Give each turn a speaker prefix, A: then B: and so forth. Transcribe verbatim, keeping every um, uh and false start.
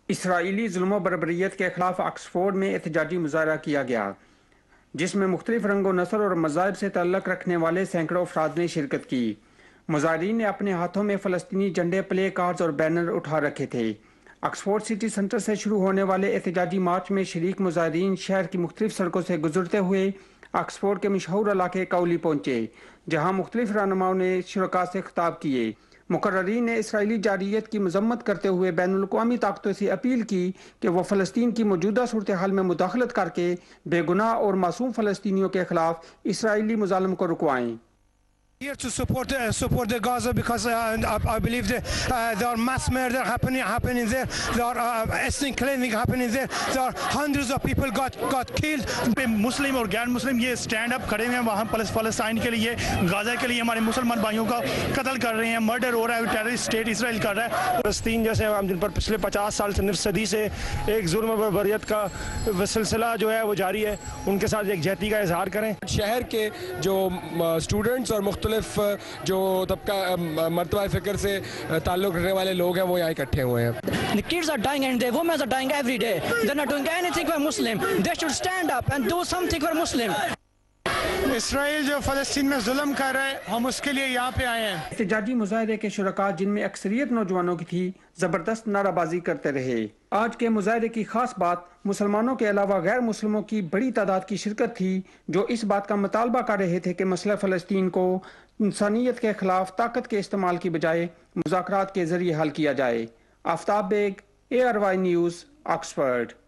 A: اسرائیلی ظلم و بربریت کے خلاف آکسفورڈ میں احتجاجی مظاہرہ کیا گیا، جس میں مختلف رنگ و نسل اور مذاہب سے تعلق رکھنے والے سینکڑوں افراد نے شرکت کی۔ مظاہرین نے اپنے ہاتھوں میں فلسطینی جھنڈے، پلے کارڈز اور بینر اٹھا رکھے تھے۔ آکسفورڈ سٹی سینٹر سے شروع ہونے والے احتجاجی مارچ میں شریک مظاہرین شہر کی مختلف سڑکوں سے گزرتے ہوئے آکسفورڈ کے مشہور علاقے کولی پہنچے، جہاں مختلف رہنماؤں نے شرکاء سے خطاب کیے۔ مقررین نے اسرائیلی جارحیت کی مذمت کرتے ہوئے بین الاقوامی طاقتوں سے اپیل کی کہ وہ فلسطین کی موجودہ صورتحال میں مداخلت کر کے بے گناہ اور معصوم فلسطینیوں کے خلاف اسرائیلی مظالم کو رکوائیں۔
B: Here to support uh, support the Gaza because uh, I believe that uh, there are mass murder happening happening there. There are uh, ethnic cleansing happening there. There are hundreds of people got got killed.
C: مسلم اور غیر مسلم یہ stand up کھڑے ہوئے ہیں وہاں فلسطین کے لیے، غازہ کے لیے، ہمارے مسلمان بھائیوں کا قتل کر رہے ہیں، مرڈر ہو رہا ہے، ٹیررسٹ اسٹیٹ اسرائیل کر رہا ہے۔
D: فلسطین جیسے ہم جن پر پچھلے پچاس سال سے صدی سے ایک ظلم و بربریت کا سلسلہ جو ہے وہ جاری ہے، ان کے ساتھ یکجہتی کا اظہار کریں۔
E: شہر کے جو اسٹوڈنٹس اور مختلف جو طبقہ مرتبہ فکر سے تعلق رکھنے والے لوگ ہیں وہ یہاں اکٹھے ہوئے ہیں۔
F: The kids are dying and the women are dying every day. They're not doing anything for Muslim. They should stand up and do something for Muslim.
B: اسرائیل جو فلسطین میں ظلم کر رہا ہے، ہم اس کے لیے یہاں پہ آئے ہیں۔
A: احتجاجی مظاہرے کے شرکاء، جن میں اکثریت نوجوانوں کی تھی، زبردست نعرہ بازی کرتے رہے۔ آج کے مظاہرے کی خاص بات مسلمانوں کے علاوہ غیر مسلموں کی بڑی تعداد کی شرکت تھی، جو اس بات کا مطالبہ کر رہے تھے کہ مسئلہ فلسطین کو انسانیت کے خلاف طاقت کے استعمال کی بجائے مذاکرات کے ذریعے حل کیا جائے۔ Aftab Baig, A R Y news, Oxford.